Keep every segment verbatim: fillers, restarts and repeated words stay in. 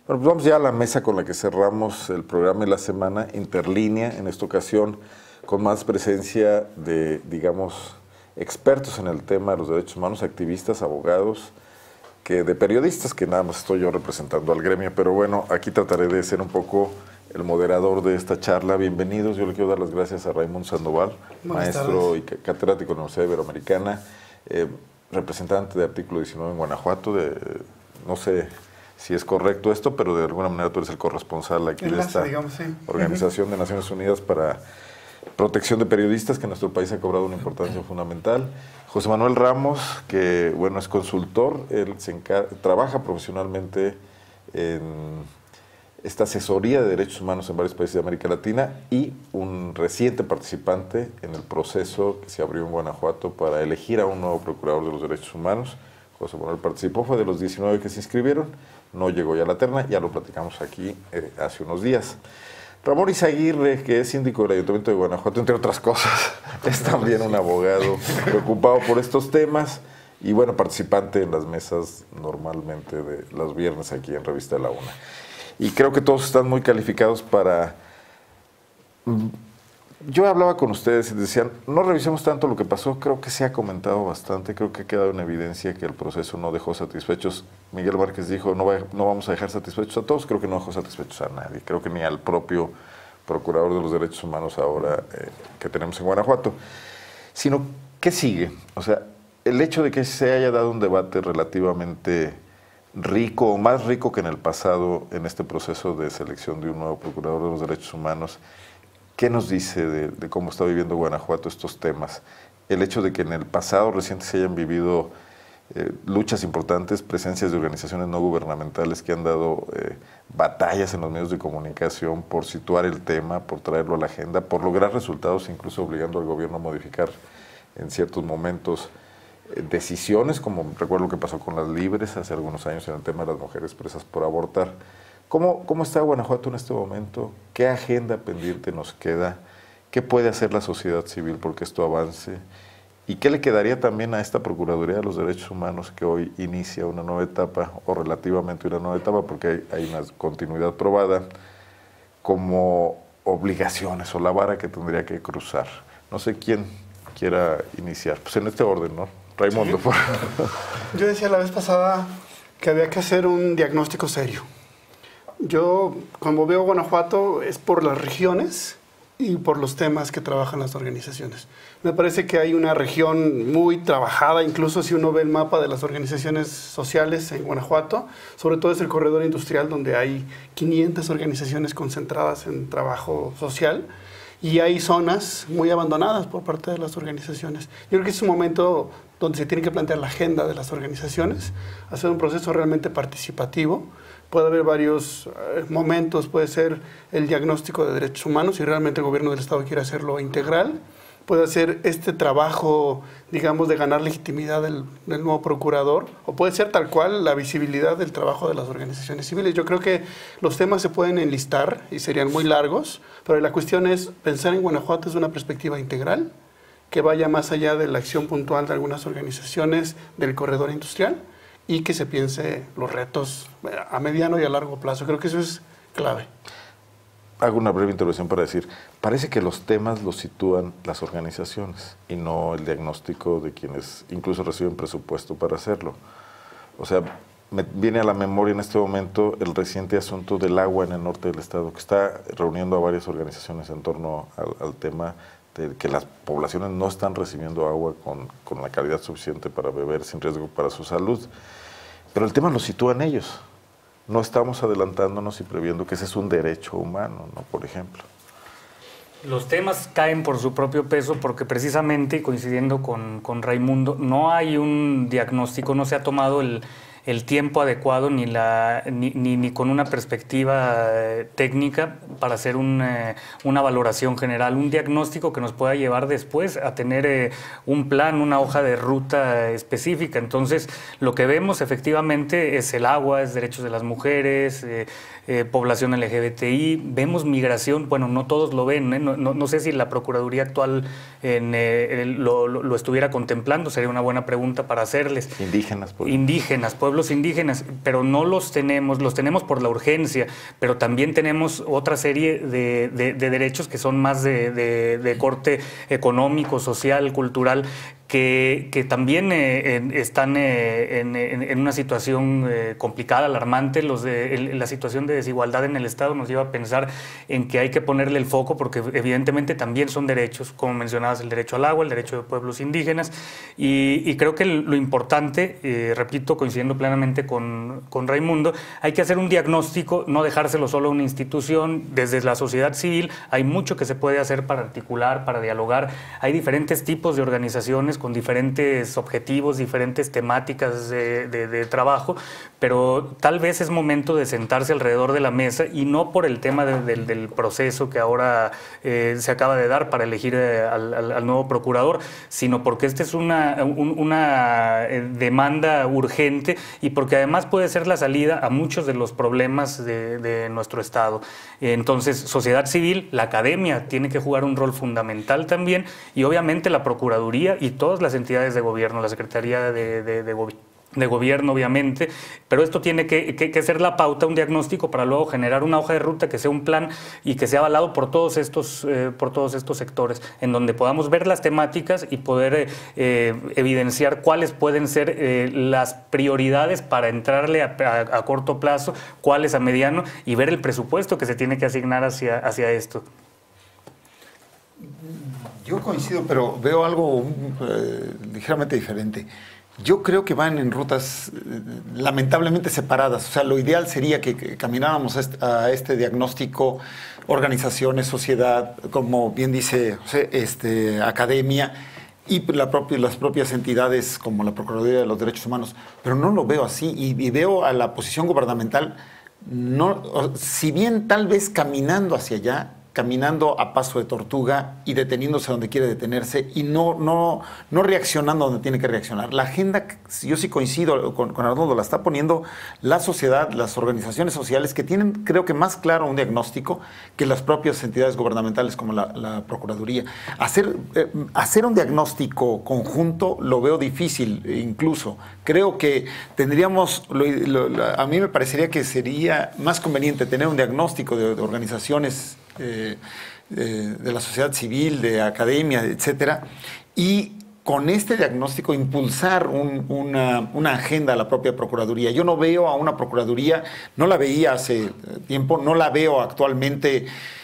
Bueno, pues vamos ya a la mesa con la que cerramos el programa de la semana, Interlínea, en esta ocasión con más presencia de, digamos, expertos en el tema de los derechos humanos, activistas, abogados, que de periodistas, que nada más estoy yo representando al gremio, pero bueno, aquí trataré de ser un poco el moderador de esta charla. Bienvenidos, yo le quiero dar las gracias a Raimundo Sandoval, Buenas maestro tardes. y catedrático de la Universidad Iberoamericana, eh, representante de Artículo diecinueve en Guanajuato, de, no sé si es correcto esto, pero de alguna manera tú eres el corresponsal aquí Enlace, de esta digamos, sí. Organización uh-huh. de Naciones Unidas para Protección de Periodistas, que en nuestro país ha cobrado una importancia fundamental. José Manuel Ramos, que bueno, es consultor, él se trabaja profesionalmente en esta asesoría de derechos humanos en varios países de América Latina y un reciente participante en el proceso que se abrió en Guanajuato para elegir a un nuevo procurador de los derechos humanos. José Manuel participó, fue de los diecinueve que se inscribieron, no llegó ya a la terna, ya lo platicamos aquí eh, hace unos días. Ramón Izaguirre, que es síndico del Ayuntamiento de Guanajuato, entre otras cosas, es también un abogado preocupado por estos temas y bueno, participante en las mesas normalmente de los viernes aquí en Revista de la Una. Y creo que todos están muy calificados para... Yo hablaba con ustedes y decían, no revisemos tanto lo que pasó, creo que se ha comentado bastante, creo que ha quedado en evidencia que el proceso no dejó satisfechos. Miguel Márquez dijo, no, va, no vamos a dejar satisfechos a todos, creo que no dejó satisfechos a nadie, creo que ni al propio Procurador de los Derechos Humanos ahora eh, que tenemos en Guanajuato. Sino, ¿qué sigue? O sea, el hecho de que se haya dado un debate relativamente rico, o más rico que en el pasado, en este proceso de selección de un nuevo Procurador de los Derechos Humanos, ¿qué nos dice de, de cómo está viviendo Guanajuato estos temas? El hecho de que en el pasado reciente se hayan vivido eh, luchas importantes, presencias de organizaciones no gubernamentales que han dado eh, batallas en los medios de comunicación por situar el tema, por traerlo a la agenda, por lograr resultados, incluso obligando al gobierno a modificar en ciertos momentos eh, decisiones, como recuerdo lo que pasó con las Libres hace algunos años en el tema de las mujeres presas por abortar. ¿Cómo, ¿Cómo está Guanajuato en este momento? ¿Qué agenda pendiente nos queda? ¿Qué puede hacer la sociedad civil porque esto avance? ¿Y qué le quedaría también a esta Procuraduría de los Derechos Humanos que hoy inicia una nueva etapa, o relativamente una nueva etapa, porque hay, hay una continuidad probada, como obligaciones o la vara que tendría que cruzar? No sé quién quiera iniciar. Pues en este orden, ¿no? Raimundo. Sí. Por... Yo decía la vez pasada que había que hacer un diagnóstico serio. Yo, cuando veo Guanajuato, es por las regiones y por los temas que trabajan las organizaciones. Me parece que hay una región muy trabajada, incluso si uno ve el mapa de las organizaciones sociales en Guanajuato, sobre todo es el corredor industrial donde hay quinientas organizaciones concentradas en trabajo social y hay zonas muy abandonadas por parte de las organizaciones. Yo creo que es un momento donde se tiene que plantear la agenda de las organizaciones, hacer un proceso realmente participativo. Puede haber varios eh, momentos, puede ser el diagnóstico de derechos humanos, si realmente el gobierno del Estado quiere hacerlo integral, puede hacer este trabajo, digamos, de ganar legitimidad del, del nuevo procurador, o puede ser tal cual la visibilidad del trabajo de las organizaciones civiles. Yo creo que los temas se pueden enlistar y serían muy largos, pero la cuestión es pensar en Guanajuato desde una perspectiva integral, que vaya más allá de la acción puntual de algunas organizaciones del corredor industrial, y que se piense los retos a mediano y a largo plazo. Creo que eso es clave. Hago una breve intervención para decir, parece que los temas los sitúan las organizaciones y no el diagnóstico de quienes incluso reciben presupuesto para hacerlo. O sea, me viene a la memoria en este momento el reciente asunto del agua en el norte del estado, que está reuniendo a varias organizaciones en torno al, al tema de que las poblaciones no están recibiendo agua con, con la calidad suficiente para beber sin riesgo para su salud. Pero el tema lo sitúan ellos. No estamos adelantándonos y previendo que ese es un derecho humano, ¿no? Por ejemplo. Los temas caen por su propio peso porque precisamente, coincidiendo con, con Raimundo, no hay un diagnóstico, no se ha tomado el, el tiempo adecuado ni, la, ni, ni, ni con una perspectiva eh, técnica para hacer un, eh, una valoración general, un diagnóstico que nos pueda llevar después a tener eh, un plan, una hoja de ruta específica. Entonces, lo que vemos efectivamente es el agua, es derechos de las mujeres, eh, eh, población L G B T I, vemos migración, bueno, no todos lo ven, ¿eh? no, no, no sé si la Procuraduría actual en, eh, lo, lo, lo estuviera contemplando, sería una buena pregunta para hacerles. Indígenas, por Indígenas, pueblos indígenas, pero no los tenemos, los tenemos por la urgencia, pero también tenemos otra serie de, de, de derechos que son más de, de, de corte económico, social, cultural, Que, que también eh, en, están eh, en, en, en una situación eh, complicada, alarmante. Los de, el, la situación de desigualdad en el Estado nos lleva a pensar en que hay que ponerle el foco, porque evidentemente también son derechos, como mencionabas, el derecho al agua, el derecho de pueblos indígenas, y, y creo que lo importante, eh, repito, coincidiendo plenamente con, con Raimundo, hay que hacer un diagnóstico, no dejárselo solo a una institución. Desde la sociedad civil hay mucho que se puede hacer para articular, para dialogar. Hay diferentes tipos de organizaciones con diferentes objetivos, diferentes temáticas de, de, de trabajo, pero tal vez es momento de sentarse alrededor de la mesa, y no por el tema de, de, del proceso que ahora eh, se acaba de dar para elegir eh, al, al, al nuevo procurador, sino porque esta es una, un, una demanda urgente, y porque además puede ser la salida a muchos de los problemas de, de nuestro Estado. Entonces, sociedad civil, la academia tiene que jugar un rol fundamental también, y obviamente la Procuraduría y todas las entidades de gobierno, la Secretaría de, de, de, Gobi- de Gobierno, obviamente, pero esto tiene que, que, que ser la pauta, un diagnóstico, para luego generar una hoja de ruta que sea un plan y que sea avalado por todos estos, eh, por todos estos sectores, en donde podamos ver las temáticas y poder eh, eh, evidenciar cuáles pueden ser eh, las prioridades para entrarle a, a, a corto plazo, cuáles a mediano, y ver el presupuesto que se tiene que asignar hacia, hacia esto. Yo coincido, pero veo algo eh, ligeramente diferente. Yo creo que van en rutas eh, lamentablemente separadas. O sea, lo ideal sería que, que camináramos a este, a este diagnóstico, organizaciones, sociedad, como bien dice José, este, academia, y la propia, las propias entidades como la Procuraduría de los Derechos Humanos. Pero no lo veo así, y, y veo a la posición gubernamental, no, si bien tal vez caminando hacia allá, caminando a paso de tortuga y deteniéndose donde quiere detenerse, y no, no, no reaccionando donde tiene que reaccionar. La agenda, yo sí coincido con, con Arnoldo, la está poniendo la sociedad, las organizaciones sociales, que tienen, creo que más claro un diagnóstico que las propias entidades gubernamentales como la, la Procuraduría. Hacer, eh, hacer un diagnóstico conjunto lo veo difícil, incluso. Creo que tendríamos, lo, lo, a mí me parecería que sería más conveniente tener un diagnóstico de, de organizaciones Eh, de, de la sociedad civil, de academia, etcétera, y con este diagnóstico impulsar un, una, una agenda a la propia Procuraduría. Yo no veo a una Procuraduría, no la veía hace tiempo, no la veo actualmente,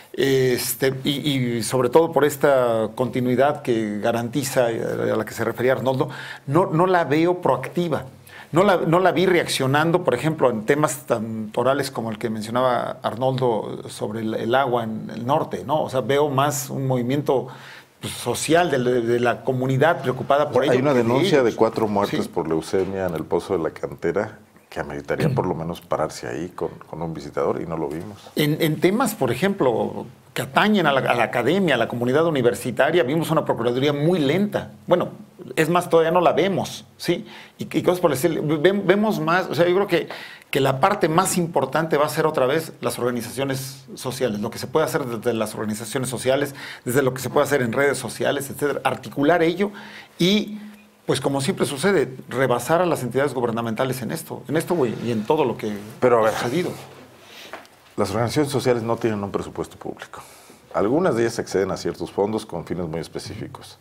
este, y, y sobre todo por esta continuidad que garantiza, a la que se refería Arnoldo, no, no la veo proactiva. No la, no la vi reaccionando, por ejemplo, en temas tan orales como el que mencionaba Arnoldo sobre el, el agua en el norte, ¿no? O sea, veo más un movimiento pues, social de, de la comunidad preocupada por ello. Hay una denuncia de, de cuatro muertes sí. por leucemia en el Pozo de la Cantera, que ameritaría por lo menos pararse ahí con, con un visitador, y no lo vimos. En, en temas, por ejemplo, que atañen a la, a la academia, a la comunidad universitaria, vimos una Procuraduría muy lenta. Bueno, es más, todavía no la vemos, ¿sí? Y, y cosas por decir, vemos más, o sea, yo creo que, que la parte más importante va a ser otra vez las organizaciones sociales, lo que se puede hacer desde las organizaciones sociales, desde lo que se puede hacer en redes sociales, etcétera, articular ello y, pues como siempre sucede, rebasar a las entidades gubernamentales en esto, en esto güey, y en todo lo que Pero a ver, ha sucedido. Las organizaciones sociales no tienen un presupuesto público. Algunas de ellas acceden a ciertos fondos con fines muy específicos.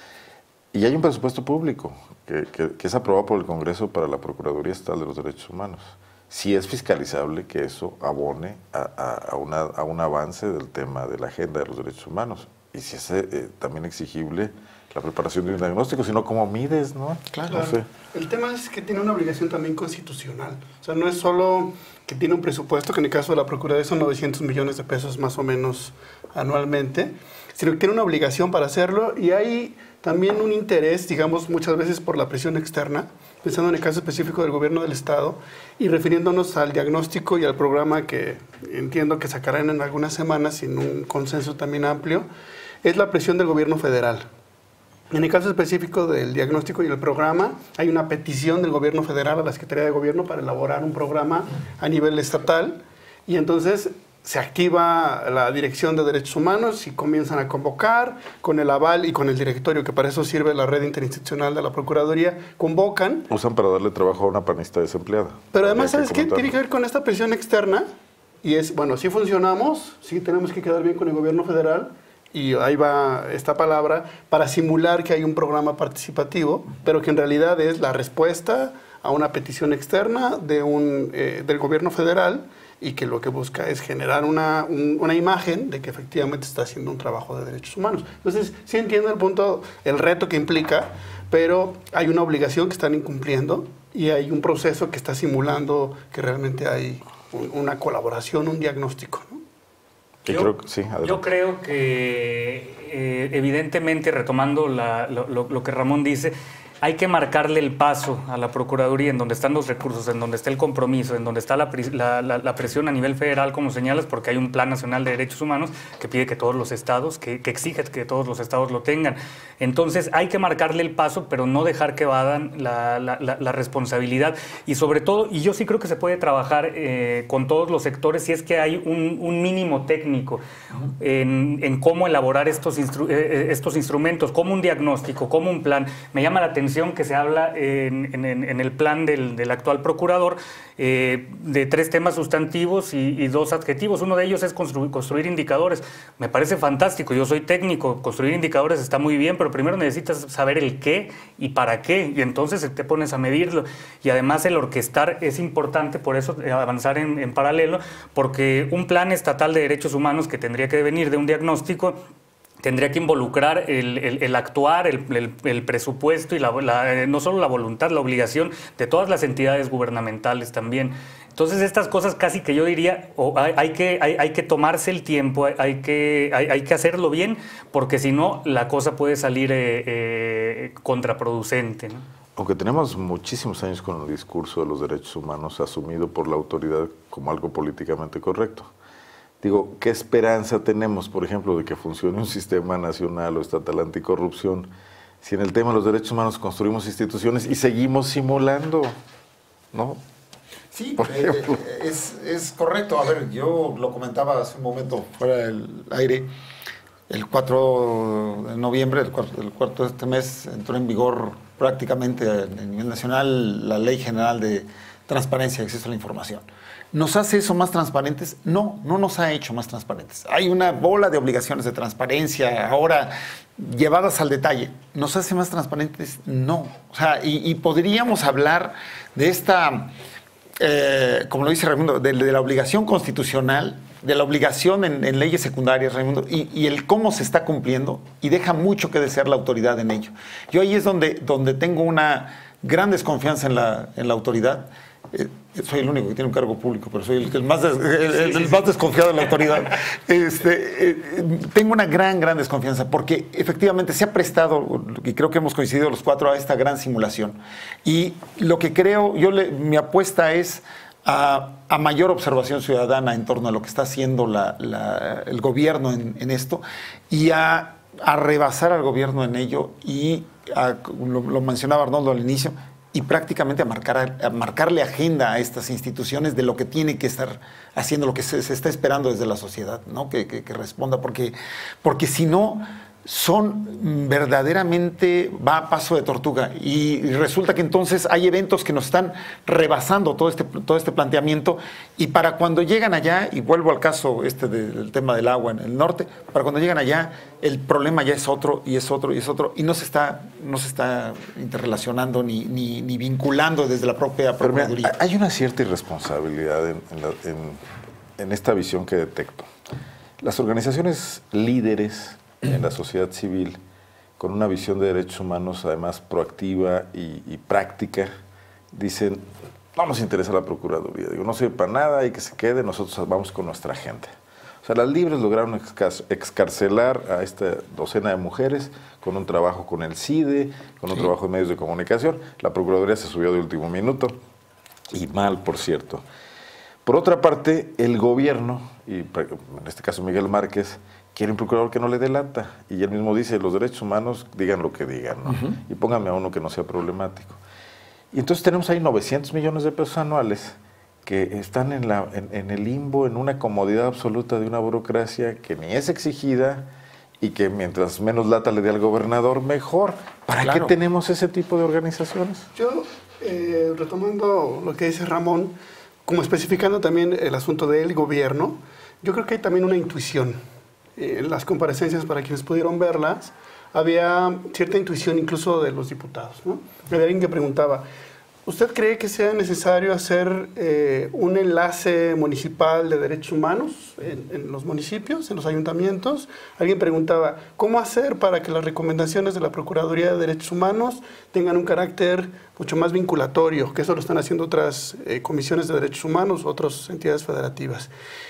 Y hay un presupuesto público que, que, que es aprobado por el Congreso para la Procuraduría Estatal de los Derechos Humanos. Sí es fiscalizable que eso abone a, a, a, una, a un avance del tema de la agenda de los derechos humanos. Y si es eh, también exigible la preparación de un diagnóstico, sino cómo mides, ¿no? Claro. No sé. El tema es que tiene una obligación también constitucional. O sea, no es solo que tiene un presupuesto, que en el caso de la Procuraduría son novecientos millones de pesos más o menos anualmente, sino que tiene una obligación para hacerlo, y hay también un interés, digamos, muchas veces por la presión externa, pensando en el caso específico del gobierno del Estado, y refiriéndonos al diagnóstico y al programa que entiendo que sacarán en algunas semanas, sin un consenso también amplio, es la presión del gobierno federal. En el caso específico del diagnóstico y el programa, hay una petición del gobierno federal a la Secretaría de Gobierno para elaborar un programa a nivel estatal, y entonces se activa la Dirección de Derechos Humanos y comienzan a convocar con el aval y con el directorio, que para eso sirve la red interinstitucional de la Procuraduría, convocan. Usan para darle trabajo a una panista desempleada. Pero además, Habría ¿sabes qué? Tiene que ver con esta presión externa y es, bueno, sí funcionamos, sí tenemos que quedar bien con el gobierno federal y ahí va esta palabra, para simular que hay un programa participativo, pero que en realidad es la respuesta a una petición externa de un, eh, del gobierno federal, y que lo que busca es generar una, un, una imagen de que efectivamente está haciendo un trabajo de derechos humanos. Entonces, sí entiendo el punto, el reto que implica, pero hay una obligación que están incumpliendo y hay un proceso que está simulando que realmente hay un, una colaboración, un diagnóstico, ¿no? Yo, creo que, sí, yo creo que, eh, evidentemente, retomando la, lo, lo que Ramón dice, hay que marcarle el paso a la Procuraduría en donde están los recursos, en donde está el compromiso, en donde está la, la, la, la presión a nivel federal, como señalas, porque hay un Plan Nacional de Derechos Humanos que pide que todos los estados, que, que exige que todos los estados lo tengan. Entonces hay que marcarle el paso, pero no dejar que evadan la, la, la, la responsabilidad. Y sobre todo, y yo sí creo que se puede trabajar eh, con todos los sectores si es que hay un, un mínimo técnico en, en cómo elaborar estos, instru eh, estos instrumentos, como un diagnóstico, como un plan. Me llama la atención que se habla en, en, en el plan del, del actual procurador eh, de tres temas sustantivos y, y dos adjetivos. Uno de ellos es construir, construir indicadores. Me parece fantástico, yo soy técnico, construir indicadores está muy bien, pero primero necesitas saber el qué y para qué, y entonces te pones a medirlo. Y además el orquestar es importante, por eso avanzar en, en paralelo, porque un plan estatal de derechos humanos que tendría que venir de un diagnóstico tendría que involucrar el, el, el actuar, el, el, el presupuesto y la, la, no solo la voluntad, la obligación de todas las entidades gubernamentales también. Entonces estas cosas casi que yo diría, oh, hay, hay, que, hay, hay que tomarse el tiempo, hay que, hay, hay que hacerlo bien, porque si no la cosa puede salir eh, eh, contraproducente, ¿no? Aunque tenemos muchísimos años con el discurso de los derechos humanos asumido por la autoridad como algo políticamente correcto. Digo, ¿qué esperanza tenemos, por ejemplo, de que funcione un sistema nacional o estatal anticorrupción si en el tema de los derechos humanos construimos instituciones y seguimos simulando, ¿no? Sí, eh, es, es correcto. A ver, yo lo comentaba hace un momento fuera del aire. El cuatro de noviembre, el cuarto, el cuarto de este mes, entró en vigor prácticamente a nivel nacional la Ley General de Transparencia y Acceso a la Información. ¿Nos hace eso más transparentes? No, no nos ha hecho más transparentes. Hay una bola de obligaciones de transparencia ahora llevadas al detalle. ¿Nos hace más transparentes? No. O sea, y, y podríamos hablar de esta, eh, como lo dice Raimundo, de, de la obligación constitucional, de la obligación en, en leyes secundarias, Raimundo, y, y el cómo se está cumpliendo, y deja mucho que desear la autoridad en ello. Yo ahí es donde, donde tengo una gran desconfianza en la, en la autoridad. Eh, soy el único que tiene un cargo público, pero soy el, el, más, des, el, el, el más desconfiado de la autoridad. Este, eh, tengo una gran, gran desconfianza porque efectivamente se ha prestado, y creo que hemos coincidido los cuatro, a esta gran simulación. Y lo que creo, yo le, mi apuesta es a, a mayor observación ciudadana en torno a lo que está haciendo la, la, el gobierno en, en esto y a, a rebasar al gobierno en ello y, a, lo, lo mencionaba Arnoldo al inicio, y prácticamente a, marcar, a marcarle agenda a estas instituciones de lo que tiene que estar haciendo, lo que se, se está esperando desde la sociedad, ¿no? que, que, que responda, porque, porque si no, son verdaderamente, va a paso de tortuga, y, y resulta que entonces hay eventos que nos están rebasando todo este, todo este planteamiento, y para cuando llegan allá, y vuelvo al caso este de, del tema del agua en el norte, para cuando llegan allá, el problema ya es otro, y es otro, y es otro, y no se está, no se está interrelacionando ni, ni, ni vinculando desde la propia Procuraduría. Mira, hay una cierta irresponsabilidad en, en, la, en, en esta visión que detecto. Las organizaciones líderes en la sociedad civil, con una visión de derechos humanos además proactiva y, y práctica, dicen, no nos interesa la Procuraduría, digo, no sirve para nada, hay que se quede, nosotros vamos con nuestra gente. O sea, las libres lograron excarcelar a esta docena de mujeres con un trabajo con el C I D E, con un sí. trabajo en medios de comunicación. La Procuraduría se subió de último minuto, y mal, por cierto. Por otra parte, el gobierno, y en este caso Miguel Márquez, quiere un procurador que no le dé lata. Y él mismo dice, los derechos humanos, digan lo que digan, ¿no? Uh-huh. Y pónganme a uno que no sea problemático. Y entonces tenemos ahí novecientos millones de pesos anuales que están en, la, en, en el limbo, en una comodidad absoluta de una burocracia que ni es exigida y que mientras menos lata le dé al gobernador, mejor. ¿Para Claro. qué tenemos ese tipo de organizaciones? Yo, eh, retomando lo que dice Ramón, como especificando también el asunto del gobierno, yo creo que hay también una intuición. En las comparecencias, para quienes pudieron verlas, había cierta intuición incluso de los diputados, ¿no? Había alguien que preguntaba, ¿usted cree que sea necesario hacer eh, un enlace municipal de derechos humanos en, en los municipios, en los ayuntamientos? Alguien preguntaba, ¿cómo hacer para que las recomendaciones de la Procuraduría de Derechos Humanos tengan un carácter mucho más vinculatorio? Que eso lo están haciendo otras eh, comisiones de derechos humanos, otras entidades federativas.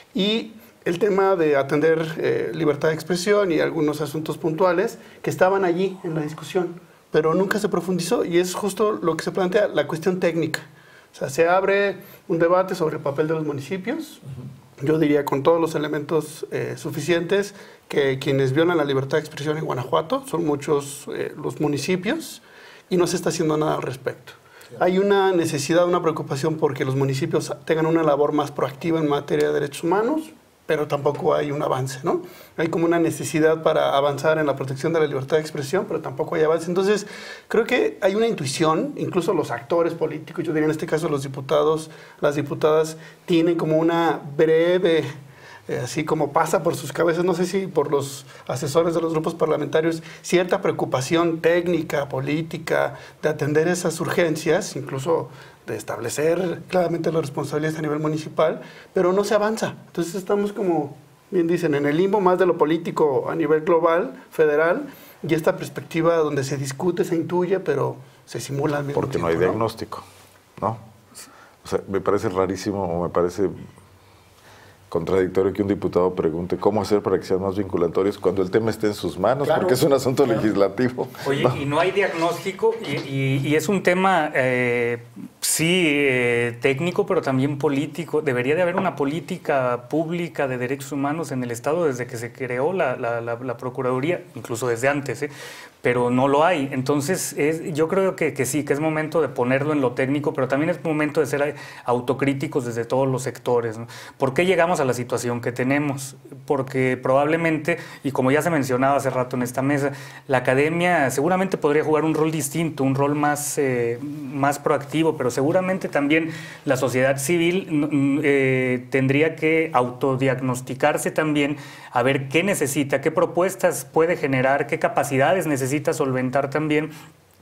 Y el tema de atender eh, libertad de expresión y algunos asuntos puntuales que estaban allí en la discusión, pero nunca se profundizó, y es justo lo que se plantea, la cuestión técnica. O sea, se abre un debate sobre el papel de los municipios, uh-huh. Yo diría con todos los elementos eh, suficientes, que quienes violan la libertad de expresión en Guanajuato son muchos eh, los municipios, y no se está haciendo nada al respecto. Sí. Hay una necesidad, una preocupación porque los municipios tengan una labor más proactiva en materia de derechos humanos, pero tampoco hay un avance, ¿no? Hay como una necesidad para avanzar en la protección de la libertad de expresión, pero tampoco hay avance. Entonces, creo que hay una intuición, incluso los actores políticos, yo diría en este caso los diputados, las diputadas, tienen como una breve, eh, así como pasa por sus cabezas, no sé si por los asesores de los grupos parlamentarios, cierta preocupación técnica, política, de atender esas urgencias, incluso de establecer claramente las responsabilidades a nivel municipal, pero no se avanza. Entonces estamos como, bien dicen, en el limbo más de lo político a nivel global, federal, y esta perspectiva donde se discute, se intuye, pero se simula al mismo Porque tiempo, no hay ¿no? diagnóstico, ¿no? O sea, me parece rarísimo, o me parece contradictorio que un diputado pregunte cómo hacer para que sean más vinculatorios cuando el tema esté en sus manos, claro, porque es un asunto claro. legislativo. Oye, ¿no? Y no hay diagnóstico, y, y, y es un tema, eh, sí, eh, técnico, pero también político. Debería de haber una política pública de derechos humanos en el Estado desde que se creó la, la, la, la Procuraduría, incluso desde antes, ¿eh? Pero no lo hay. Entonces, es, yo creo que, que sí, que es momento de ponerlo en lo técnico, pero también es momento de ser autocríticos desde todos los sectores, ¿no? ¿Por qué llegamos a la situación que tenemos? Porque probablemente, y como ya se mencionaba hace rato en esta mesa, la academia seguramente podría jugar un rol distinto, un rol más, eh, más proactivo, pero seguramente también la sociedad civil eh, tendría que autodiagnosticarse también, a ver qué necesita, qué propuestas puede generar, qué capacidades necesita solventar también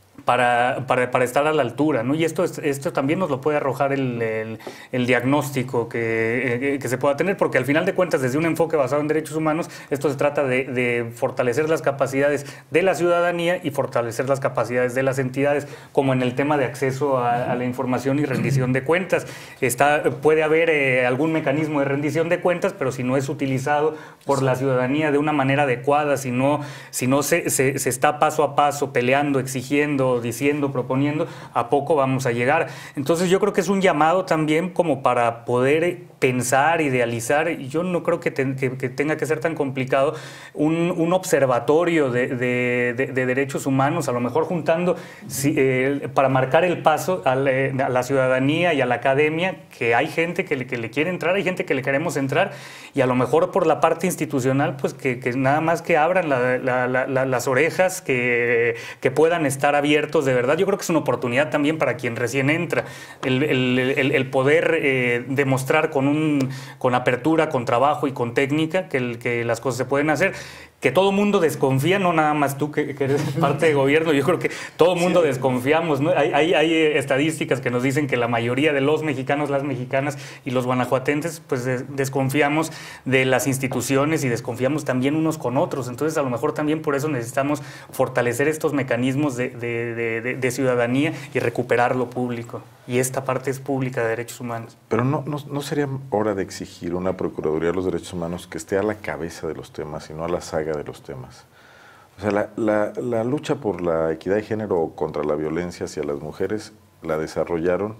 para, para, para estar a la altura, ¿no? Y esto, esto también nos lo puede arrojar el, el, el diagnóstico que, eh, que se pueda tener, porque al final de cuentas, desde un enfoque basado en derechos humanos, esto se trata de, de fortalecer las capacidades de la ciudadanía y fortalecer las capacidades de las entidades, como en el tema de acceso a, a la información y rendición de cuentas. Está, puede haber eh, algún mecanismo de rendición de cuentas, pero si no es utilizado por la ciudadanía de una manera adecuada, si no, si no se, se, se está paso a paso peleando, exigiendo, diciendo, proponiendo, a poco vamos a llegar. Entonces yo creo que es un llamado también como para poder pensar, idealizar, y yo no creo que, te, que, que tenga que ser tan complicado, un, un observatorio de, de, de, de derechos humanos, a lo mejor juntando si, eh, para marcar el paso a la, a la ciudadanía y a la academia, que hay gente que le, que le quiere entrar, hay gente que le queremos entrar, y a lo mejor por la parte institucional, pues que, que nada más que abran la, la, la, la, las orejas, que, que puedan estar abiertos de verdad. Yo creo que es una oportunidad también para quien recién entra, el, el, el, el poder eh, demostrar con, un, con apertura, con trabajo y con técnica que, el, que las cosas se pueden hacer. Que todo mundo desconfía, no nada más tú que, que eres parte de gobierno, yo creo que todo mundo sí. desconfiamos, ¿no? Hay, hay, hay estadísticas que nos dicen que la mayoría de los mexicanos, las mexicanas y los guanajuatenses, pues desconfiamos de las instituciones y desconfiamos también unos con otros. Entonces, a lo mejor también por eso necesitamos fortalecer estos mecanismos de, de, de, de, de ciudadanía y recuperar lo público. Y esta parte es pública de derechos humanos. Pero no, no, no sería hora de exigir una Procuraduría de los Derechos Humanos que esté a la cabeza de los temas y no a la saga de los temas. O sea, la, la, la lucha por la equidad de género o contra la violencia hacia las mujeres la desarrollaron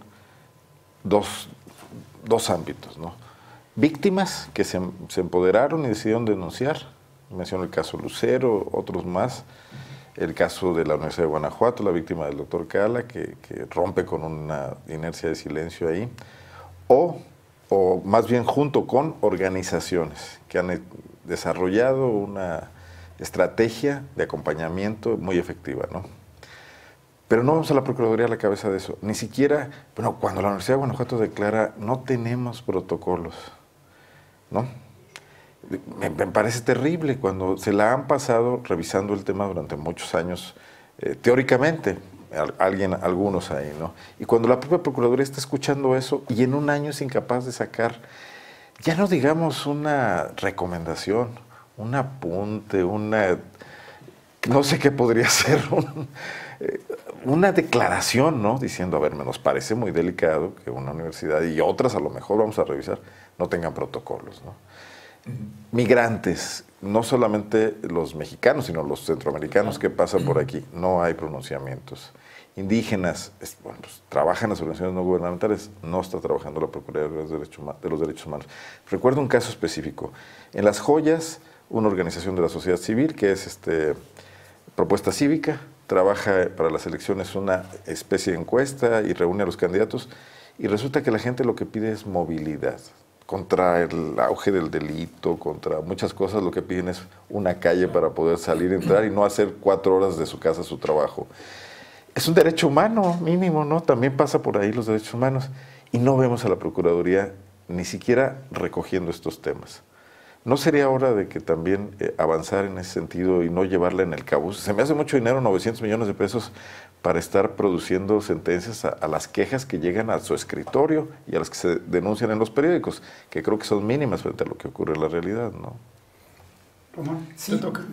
dos, dos ámbitos, ¿no? Víctimas que se, se empoderaron y decidieron denunciar. Menciono el caso Lucero, otros más. El caso de la Universidad de Guanajuato, la víctima del doctor Cala, que, que rompe con una inercia de silencio ahí. o, o más bien junto con organizaciones que han desarrollado una estrategia de acompañamiento muy efectiva, ¿no? Pero no vamos a la Procuraduría a la cabeza de eso. Ni siquiera, bueno, cuando la Universidad de Guanajuato declara no tenemos protocolos, ¿no? Me, me parece terrible cuando se la han pasado revisando el tema durante muchos años, eh, teóricamente, alguien, algunos ahí, ¿no? Y cuando la propia Procuraduría está escuchando eso y en un año es incapaz de sacar, ya no digamos una recomendación, un apunte, una, no sé qué podría ser, un, eh, una declaración, ¿no? Diciendo, a ver, me nos parece muy delicado que una universidad y otras a lo mejor vamos a revisar, no tengan protocolos, ¿no? Migrantes, no solamente los mexicanos, sino los centroamericanos que pasan por aquí, no hay pronunciamientos. Indígenas, bueno, pues, trabajan las organizaciones no gubernamentales, no está trabajando la Procuraduría de los Derechos, de los Derechos Humanos. Recuerdo un caso específico. En Las Joyas, una organización de la sociedad civil, que es este, Propuesta Cívica, trabaja para las elecciones una especie de encuesta y reúne a los candidatos, y resulta que la gente lo que pide es movilidad. Contra el auge del delito, contra muchas cosas, lo que piden es una calle para poder salir, entrar y no hacer cuatro horas de su casa su trabajo. Es un derecho humano mínimo, ¿no? También pasa por ahí los derechos humanos. Y no vemos a la Procuraduría ni siquiera recogiendo estos temas. ¿No sería hora de que también eh, avanzar en ese sentido y no llevarla en el cabuz? Se me hace mucho dinero, novecientos millones de pesos, para estar produciendo sentencias a, a las quejas que llegan a su escritorio y a las que se denuncian en los periódicos, que creo que son mínimas frente a lo que ocurre en la realidad, ¿no? Román, sí, te toca.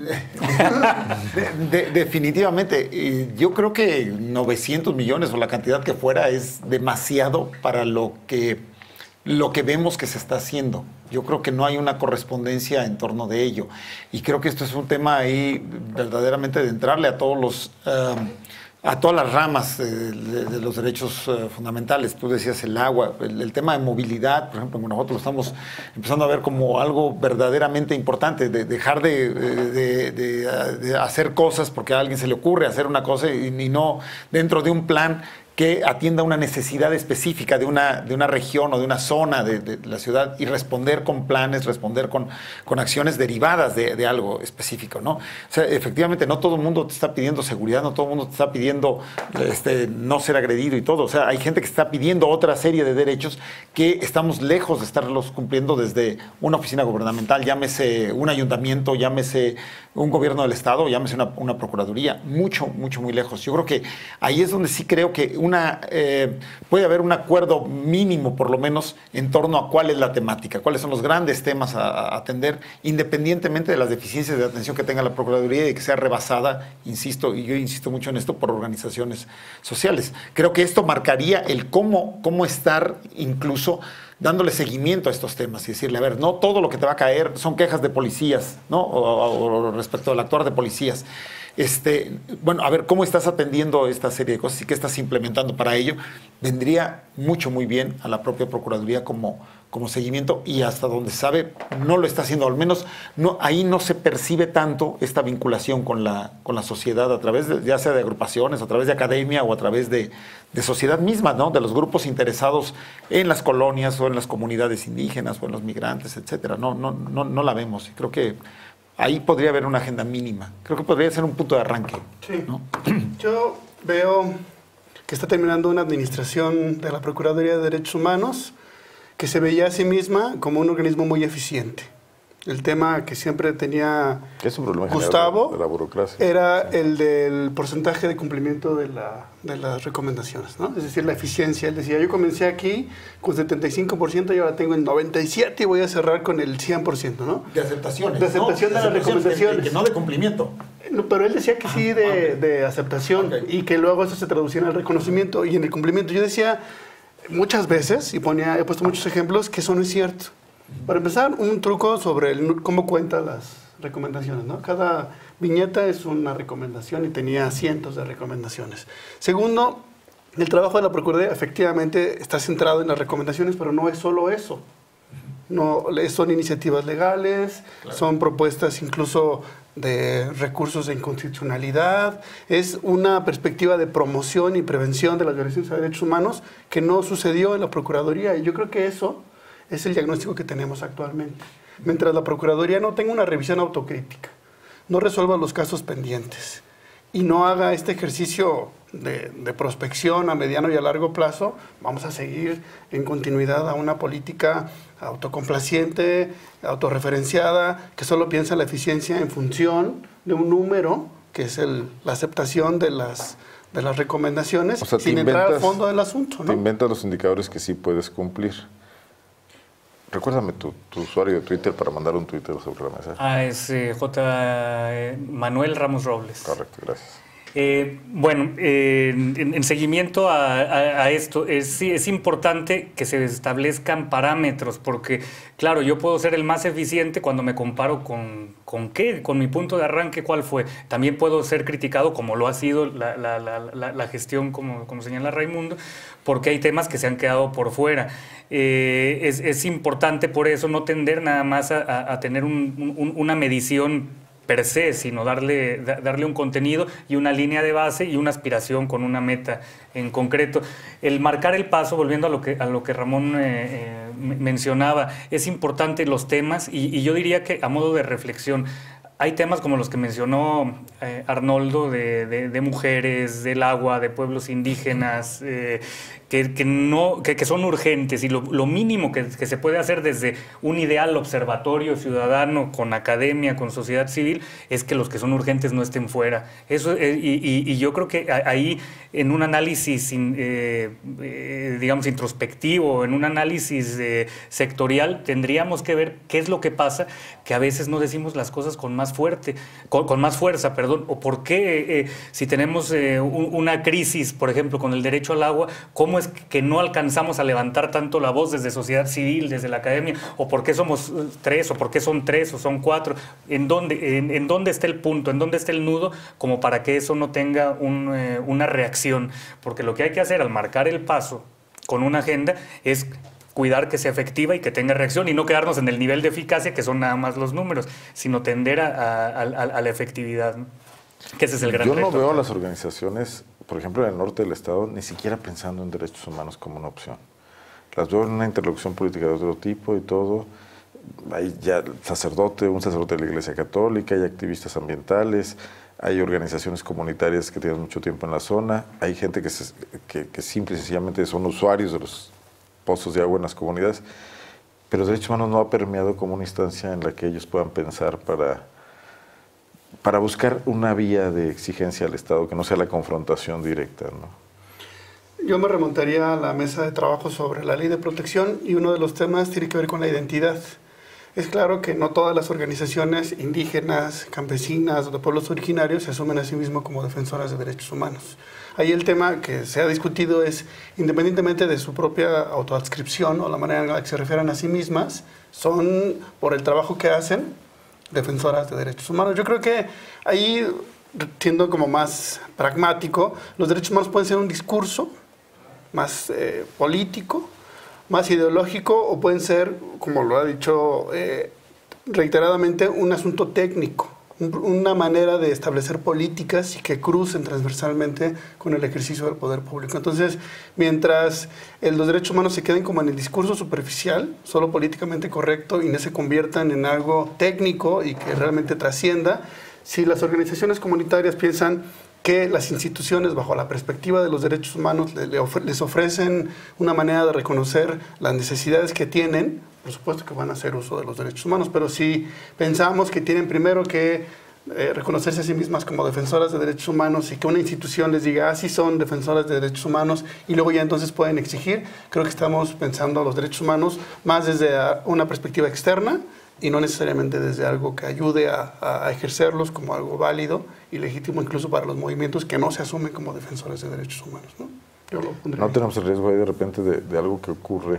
De, de, definitivamente. Yo creo que novecientos millones o la cantidad que fuera es demasiado para lo que, lo que vemos que se está haciendo. Yo creo que no hay una correspondencia en torno de ello. Y creo que esto es un tema ahí verdaderamente de entrarle a todos los... Um, a todas las ramas de, de, de los derechos uh, fundamentales. Tú decías el agua, el, el tema de movilidad, por ejemplo, en Guanajuato lo estamos empezando a ver como algo verdaderamente importante, de dejar de, de, de, de hacer cosas porque a alguien se le ocurre hacer una cosa y, y no dentro de un plan que atienda una necesidad específica de una, de una región o de una zona de, de la ciudad y responder con planes, responder con, con acciones derivadas de, de algo específico, ¿no? O sea, efectivamente, no todo el mundo te está pidiendo seguridad, no todo el mundo te está pidiendo este, no ser agredido y todo. O sea, hay gente que está pidiendo otra serie de derechos que estamos lejos de estarlos cumpliendo desde una oficina gubernamental, llámese un ayuntamiento, llámese un gobierno del Estado, llámese una, una procuraduría, mucho, mucho, muy lejos. Yo creo que ahí es donde sí creo que una, eh, puede haber un acuerdo mínimo, por lo menos, en torno a cuál es la temática, cuáles son los grandes temas a, a atender, independientemente de las deficiencias de atención que tenga la Procuraduría y de que sea rebasada, insisto, y yo insisto mucho en esto, por organizaciones sociales. Creo que esto marcaría el cómo, cómo estar incluso dándole seguimiento a estos temas y decirle, a ver, no todo lo que te va a caer son quejas de policías, ¿no? O, o respecto al actuar de policías. Este, bueno, a ver, ¿cómo estás atendiendo esta serie de cosas y qué estás implementando para ello? Vendría mucho, muy bien a la propia Procuraduría como, como seguimiento y hasta donde sabe no lo está haciendo, al menos no, ahí no se percibe tanto esta vinculación con la, con la sociedad a través de, ya sea de agrupaciones, a través de academia o a través de, de sociedad misma, ¿no? De los grupos interesados en las colonias o en las comunidades indígenas o en los migrantes, etcétera. No, no, no, no la vemos. Creo que ahí podría haber una agenda mínima. Creo que podría ser un punto de arranque. Sí. ¿No? Yo veo que está terminando una administración de la Procuraduría de Derechos Humanos que se veía a sí misma como un organismo muy eficiente. El tema que siempre tenía es un problema Gustavo de la burocracia. era Sí. el del porcentaje de cumplimiento de, la, de las recomendaciones, ¿no? Es decir, la eficiencia. Él decía, yo comencé aquí con setenta y cinco por ciento y ahora tengo el noventa y siete por ciento y voy a cerrar con el cien por ciento, ¿no? De aceptaciones. De aceptación ¿no? de las recomendaciones. Que no de cumplimiento. No, pero él decía que sí de, okay. de aceptación Okay. y que luego eso se traducía en el reconocimiento y en el cumplimiento. Yo decía muchas veces, y ponía, he puesto muchos ejemplos, que eso no es cierto. Para empezar, un truco sobre el, cómo cuenta las recomendaciones, ¿no? Cada viñeta es una recomendación y tenía cientos de recomendaciones. Segundo, el trabajo de la Procuraduría efectivamente está centrado en las recomendaciones, pero no es solo eso. No, son iniciativas legales, Claro. son propuestas incluso de recursos de inconstitucionalidad, es una perspectiva de promoción y prevención de las violaciones a derechos humanos que no sucedió en la Procuraduría. Y yo creo que eso es el diagnóstico que tenemos actualmente. Mientras la Procuraduría no tenga una revisión autocrítica, no resuelva los casos pendientes y no haga este ejercicio de, de prospección a mediano y a largo plazo, vamos a seguir en continuidad a una política autocomplaciente, autorreferenciada, que solo piensa en la eficiencia en función de un número, que es el, la aceptación de las, de las recomendaciones, O sea, sin te entrar al inventas- fondo del asunto, Te ¿no? inventas los indicadores que sí puedes cumplir. Recuérdame tu, tu usuario de Twitter para mandar un Twitter sobre la mesa. Ah, es eh, J. eh, Manuel Ramos Robles. Correcto, gracias. Eh, bueno, eh, en, en seguimiento a, a- a esto, es, sí, es importante que se establezcan parámetros, porque, claro, yo puedo ser el más eficiente cuando me comparo con, con qué, con mi punto de arranque, cuál fue. También puedo ser criticado, como lo ha sido la, la- la- la- la gestión, como, como señala Raimundo, porque hay temas que se han quedado por fuera. Eh, es, es importante por eso no tender nada más a, a- a tener un- un- una medición per se, sino darle, da- darle un contenido y una línea de base y una aspiración con una meta en concreto. El marcar el paso, volviendo a lo que, a lo que Ramón eh, eh, mencionaba, es importante los temas y, y yo diría que a modo de reflexión, hay temas como los que mencionó eh, Arnoldo de, de, de mujeres, del agua, de pueblos indígenas, eh, que, que, no, que, que son urgentes y lo, lo mínimo que, que se puede hacer desde un ideal observatorio ciudadano con academia, con sociedad civil, es que los que son urgentes no estén fuera. Eso, eh, y, y, y yo creo que ahí en un análisis, eh, eh, digamos, introspectivo, en un análisis eh, sectorial, tendríamos que ver qué es lo que pasa, que a veces no decimos las cosas con más fuerte, con, con más fuerza, perdón, o por qué eh, si tenemos eh, un, una crisis, por ejemplo, con el derecho al agua, cómo es que no alcanzamos a levantar tanto la voz desde sociedad civil, desde la academia, o por qué somos tres, o por qué son tres, o son cuatro, en dónde, en, en dónde está el punto, en dónde está el nudo, como para que eso no tenga un, eh, una reacción, porque lo que hay que hacer al marcar el paso con una agenda es cuidar que sea efectiva y que tenga reacción y no quedarnos en el nivel de eficacia que son nada más los números, sino tender a, a, a, a la efectividad, ¿no? Que ese es el gran Yo no reto. veo a las organizaciones, por ejemplo, en el norte del estado, ni siquiera pensando en derechos humanos como una opción. Las veo en una interlocución política de otro tipo y todo. Hay ya sacerdote, un sacerdote de la Iglesia Católica, hay activistas ambientales, hay organizaciones comunitarias que tienen mucho tiempo en la zona, hay gente que, se, que, que simple y sencillamente son usuarios de los pozos de agua en las comunidades, pero derechos humanos no ha permeado como una instancia en la que ellos puedan pensar para, para buscar una vía de exigencia al Estado que no sea la confrontación directa, ¿no? Yo me remontaría a la mesa de trabajo sobre la ley de protección y uno de los temas tiene que ver con la identidad. Es claro que no todas las organizaciones indígenas, campesinas o de pueblos originarios se asumen a sí mismos como defensoras de derechos humanos. Ahí el tema que se ha discutido es, independientemente de su propia autoadscripción o la manera en la que se refieren a sí mismas, son, por el trabajo que hacen, defensoras de derechos humanos. Yo creo que ahí, siendo como más pragmático, los derechos humanos pueden ser un discurso más eh, político, más ideológico, o pueden ser, como lo ha dicho eh, reiteradamente, un asunto técnico, un, una manera de establecer políticas y que crucen transversalmente con el ejercicio del poder público. Entonces, mientras el, los derechos humanos se queden como en el discurso superficial, solo políticamente correcto, y no se conviertan en algo técnico y que realmente trascienda, si las organizaciones comunitarias piensan que las instituciones, bajo la perspectiva de los derechos humanos, le, le ofre, les ofrecen una manera de reconocer las necesidades que tienen, por supuesto que van a hacer uso de los derechos humanos, pero si pensamos que tienen primero que eh, reconocerse a sí mismas como defensoras de derechos humanos y que una institución les diga, ah, sí son defensoras de derechos humanos, y luego ya entonces pueden exigir, creo que estamos pensando los derechos humanos más desde una perspectiva externa, y no necesariamente desde algo que ayude a, a ejercerlos como algo válido y legítimo incluso para los movimientos que no se asumen como defensores de derechos humanos, ¿no? Yo lo pondría No ahí. tenemos el riesgo ahí de repente de, de algo que ocurre.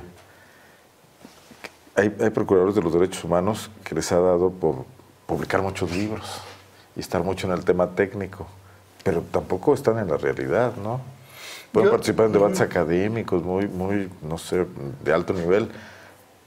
Hay, hay procuradores de los derechos humanos que les ha dado por publicar muchos libros y estar mucho en el tema técnico, pero tampoco están en la realidad, ¿no? Pueden Yo- participar en debates mm. académicos muy, muy, no sé, de alto nivel,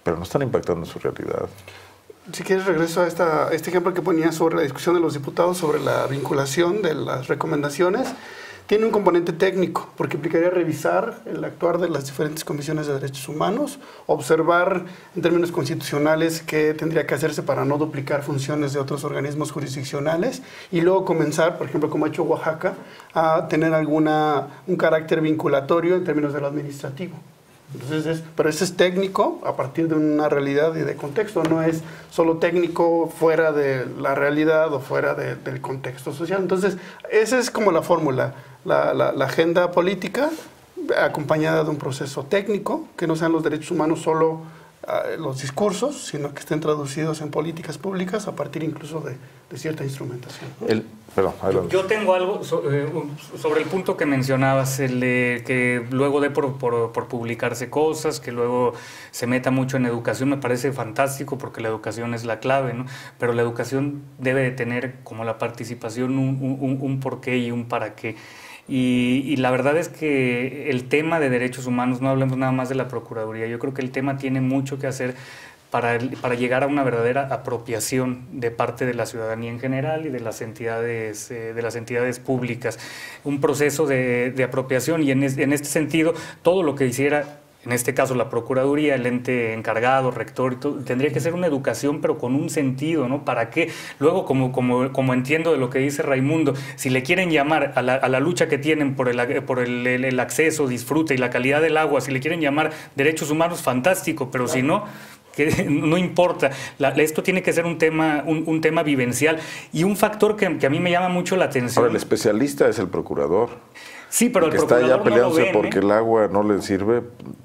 pero no están impactando en su realidad. Si quieres, regreso a esta, este ejemplo que ponía sobre la discusión de los diputados sobre la vinculación de las recomendaciones. Tiene un componente técnico, porque implicaría revisar el actuar de las diferentes comisiones de derechos humanos, observar en términos constitucionales qué tendría que hacerse para no duplicar funciones de otros organismos jurisdiccionales, y luego comenzar, por ejemplo, como ha hecho Oaxaca, a tener alguna, un carácter vinculatorio en términos de lo administrativo. Entonces es, pero eso es técnico a partir de una realidad y de contexto, no es solo técnico fuera de la realidad o fuera de, del contexto social. Entonces esa es como la fórmula, la, la, la agenda política acompañada de un proceso técnico, que no sean los derechos humanos solo uh, los discursos, sino que estén traducidos en políticas públicas a partir incluso de, de cierta instrumentación. El, perdón, adelante. Yo tengo algo so, eh, sobre el punto que mencionabas, el de que luego dé por, por, por publicarse cosas, que luego se meta mucho en educación. Me parece fantástico porque la educación es la clave, ¿no? Pero la educación debe de tener como la participación un, un, un porqué y un para qué. Y, y la verdad es que el tema de derechos humanos, no hablemos nada más de la Procuraduría, yo creo que el tema tiene mucho que hacer para, para llegar a una verdadera apropiación de parte de la ciudadanía en general y de las entidades, eh, de las entidades públicas. Un proceso de, de apropiación, y en, es, en este sentido, todo lo que hiciera, en este caso la Procuraduría, el ente encargado, rector, y todo, tendría que ser una educación, pero con un sentido, ¿no? ¿Para qué? Luego, como, como, como entiendo de lo que dice Raimundo, si le quieren llamar a la, a la lucha que tienen por, el, por el, el, el acceso, disfrute y la calidad del agua, si le quieren llamar derechos humanos, fantástico, pero si no, que no importa. La, esto tiene que ser un tema, un, un tema vivencial y un factor que, que a mí me llama mucho la atención. Ahora, el especialista es el procurador. Sí, pero el, que el está ya peleándose no ven, porque ¿eh? el agua no le sirve.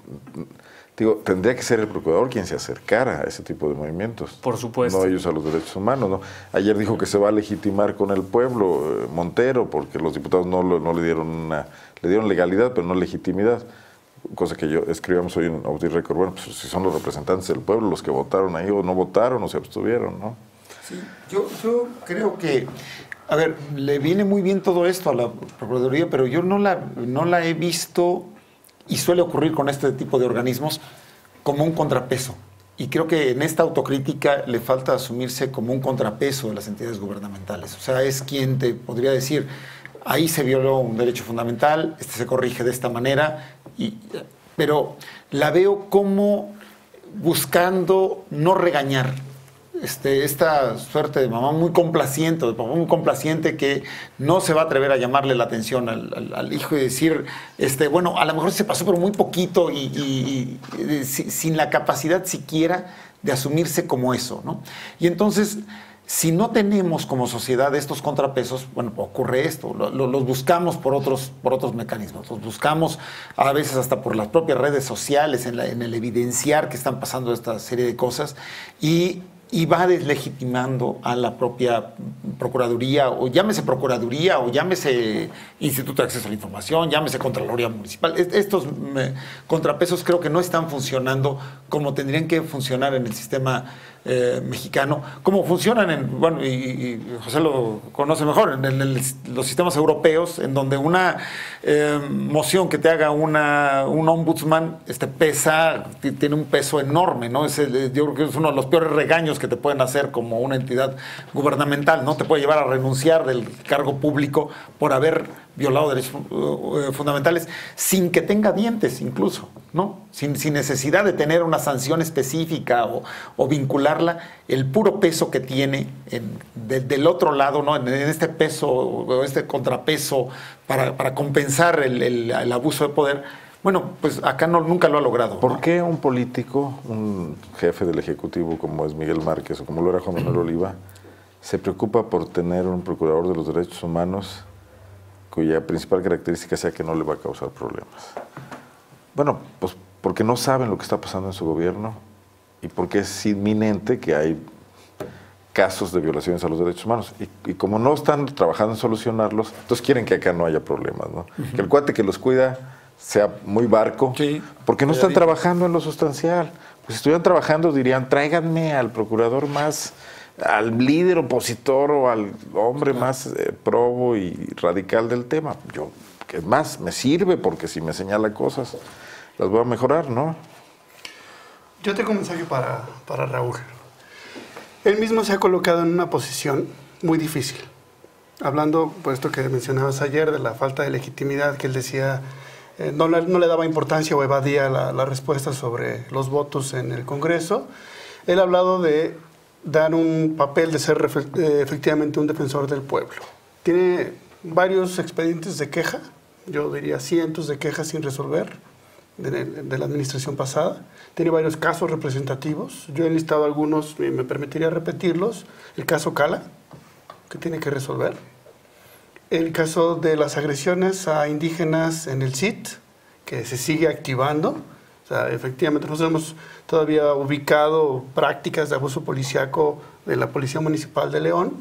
Digo, tendría que ser el procurador quien se acercara a ese tipo de movimientos. Por supuesto. No ellos a los derechos humanos, ¿no? Ayer dijo que se va a legitimar con el pueblo, eh, Montero, porque los diputados no, lo, no le dieron una, le dieron legalidad, pero no legitimidad. Cosa que yo escribamos hoy en Audit Record. Bueno, pues si son los representantes del pueblo los que votaron ahí, o no votaron, o se abstuvieron, ¿no? Sí, yo, yo creo que, a ver, le viene muy bien todo esto a la Procuraduría, pero yo no la, no la he visto, y suele ocurrir con este tipo de organismos, como un contrapeso. Y creo que en esta autocrítica le falta asumirse como un contrapeso de las entidades gubernamentales. O sea, es quien te podría decir, ahí se violó un derecho fundamental, este se corrige de esta manera, y, pero la veo como buscando no regañar. Este, esta suerte de mamá muy complaciente, de papá muy complaciente, que no se va a atrever a llamarle la atención al, al, al hijo y decir, este, bueno, a lo mejor se pasó pero muy poquito y, y, y sin la capacidad siquiera de asumirse como eso, ¿no? Y entonces, si no tenemos como sociedad estos contrapesos, bueno, ocurre esto, lo, lo, los buscamos por otros, por otros mecanismos, los buscamos a veces hasta por las propias redes sociales, en, la, en el evidenciar que están pasando esta serie de cosas, y y va deslegitimando a la propia Procuraduría, o llámese Procuraduría, o llámese Instituto de Acceso a la Información, llámese Contraloría Municipal. Estos contrapesos creo que no están funcionando como tendrían que funcionar en el sistema eh, mexicano, como funcionan en, bueno, y, y José lo conoce mejor, en el, el, los sistemas europeos, en donde una eh, moción que te haga una, un ombudsman este, pesa, tiene un peso enorme, ¿no? Es el, yo creo que es uno de los peores regaños que te pueden hacer como una entidad gubernamental, ¿no? Te puede llevar a renunciar del cargo público por haber violado derechos uh, fundamentales sin que tenga dientes incluso, ¿no? Sin, sin necesidad de tener una sanción específica o, o vincularla, el puro peso que tiene en, de, del otro lado, ¿no? En, en este peso o este contrapeso para, para compensar el, el, el abuso de poder. Bueno, pues acá no, nunca lo ha logrado. ¿Por qué un político, un jefe del Ejecutivo como es Miguel Márquez o como lo era Juan Manuel Oliva, se preocupa por tener un procurador de los derechos humanos cuya principal característica sea que no le va a causar problemas? Bueno, pues porque no saben lo que está pasando en su gobierno y porque es inminente que hay casos de violaciones a los derechos humanos. Y, y como no están trabajando en solucionarlos, entonces quieren que acá no haya problemas, ¿no? Uh-huh. Que el cuate que los cuida sea muy barco, sí, porque no están digo. trabajando en lo sustancial. Pues si estuvieran trabajando dirían, tráiganme al procurador más, al líder opositor o al hombre claro. más eh, probo y radical del tema. Yo, que es más, me sirve porque si me señala cosas, las voy a mejorar, ¿no? Yo tengo un mensaje para, para Raúl. Él mismo se ha colocado en una posición muy difícil. Hablando, por esto que mencionabas ayer, de la falta de legitimidad, que él decía, eh, no, le, no le daba importancia o evadía la, la respuesta sobre los votos en el Congreso. Él ha hablado de dar un papel de ser eh, efectivamente un defensor del pueblo. Tiene varios expedientes de queja, yo diría cientos de quejas sin resolver de, de la administración pasada. Tiene varios casos representativos. Yo he listado algunos, y me permitiría repetirlos. El caso Cala, que tiene que resolver. El caso de las agresiones a indígenas en el C I T, que se sigue activando. O sea, efectivamente, nosotros hemos todavía ubicado prácticas de abuso policíaco de la Policía Municipal de León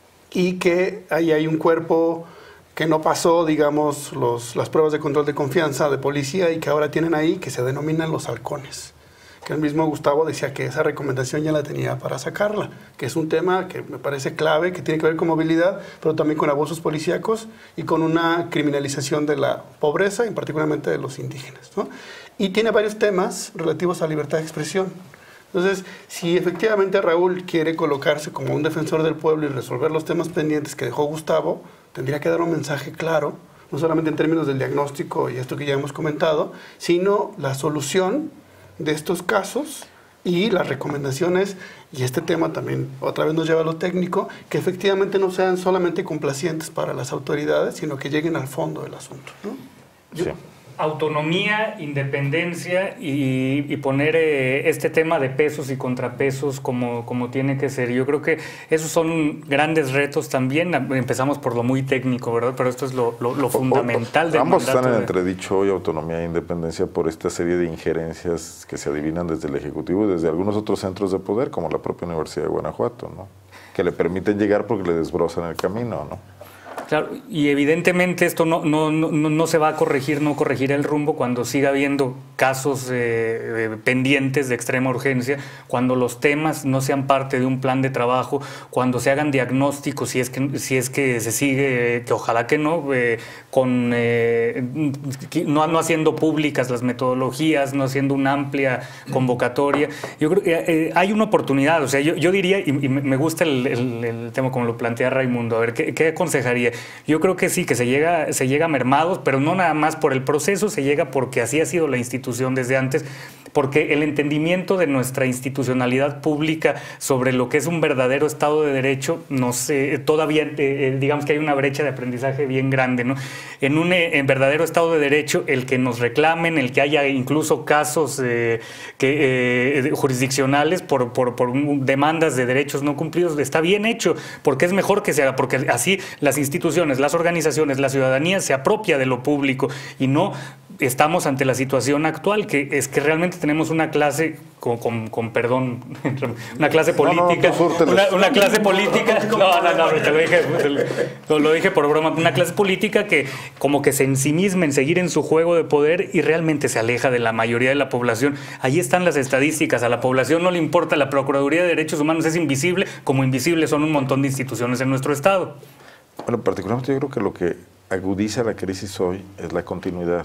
y que ahí hay un cuerpo que no pasó, digamos, los, las pruebas de control de confianza de policía y que ahora tienen ahí, que se denominan los halcones. Que el mismo Gustavo decía que esa recomendación ya la tenía para sacarla, que es un tema que me parece clave, que tiene que ver con movilidad, pero también con abusos policíacos y con una criminalización de la pobreza, y particularmente de los indígenas, ¿no? Y tiene varios temas relativos a libertad de expresión. Entonces, si efectivamente Raúl quiere colocarse como un defensor del pueblo y resolver los temas pendientes que dejó Gustavo, tendría que dar un mensaje claro, no solamente en términos del diagnóstico y esto que ya hemos comentado, sino la solución de estos casos y las recomendaciones, y este tema también otra vez nos lleva a lo técnico, que efectivamente no sean solamente complacientes para las autoridades, sino que lleguen al fondo del asunto, ¿no? Yo, Sí. Autonomía, independencia y, y poner eh, este tema de pesos y contrapesos como, como tiene que ser. Yo creo que esos son grandes retos también. Empezamos por lo muy técnico, ¿verdad? Pero esto es lo, lo, lo fundamental del Ambos mandato están en de... entredicho hoy, autonomía e independencia, por esta serie de injerencias que se adivinan desde el Ejecutivo y desde algunos otros centros de poder, como la propia Universidad de Guanajuato, ¿no? Que le permiten llegar porque le desbrozan el camino, ¿no? Claro, y evidentemente esto no, no, no, no se va a corregir, no corregirá el rumbo cuando siga habiendo casos eh, pendientes de extrema urgencia, cuando los temas no sean parte de un plan de trabajo, cuando se hagan diagnósticos, si es que, si es que se sigue, eh, que ojalá que no, eh, con, eh, no, no haciendo públicas las metodologías, no haciendo una amplia convocatoria. Yo creo que eh, hay una oportunidad, o sea, yo, yo diría, y, y me gusta el, el, el tema como lo plantea Raimundo, a ver, ¿qué, qué aconsejaría? Yo creo que sí, que se llega, se llega mermados, pero no nada más por el proceso, se llega porque así ha sido la institución desde antes, porque el entendimiento de nuestra institucionalidad pública sobre lo que es un verdadero Estado de Derecho, no sé, todavía eh, digamos que hay una brecha de aprendizaje bien grande, ¿no? En un eh, en verdadero Estado de Derecho, el que nos reclamen, el que haya incluso casos eh, que, eh, jurisdiccionales por, por, por demandas de derechos no cumplidos, está bien hecho, porque es mejor que se haga, porque así las instituciones, las organizaciones, la ciudadanía se apropia de lo público y no estamos ante la situación actual, que es que realmente tenemos una clase, con, con, con perdón, una clase política, no, no, una, una clase política, no, no, no, te lo dije, te lo dije por broma, una clase política que como que se ensimisma en seguir en su juego de poder y realmente se aleja de la mayoría de la población. Ahí están las estadísticas, a la población no le importa, la Procuraduría de Derechos Humanos es invisible, como invisibles son un montón de instituciones en nuestro Estado. Bueno, particularmente yo creo que lo que agudiza la crisis hoy es la continuidad.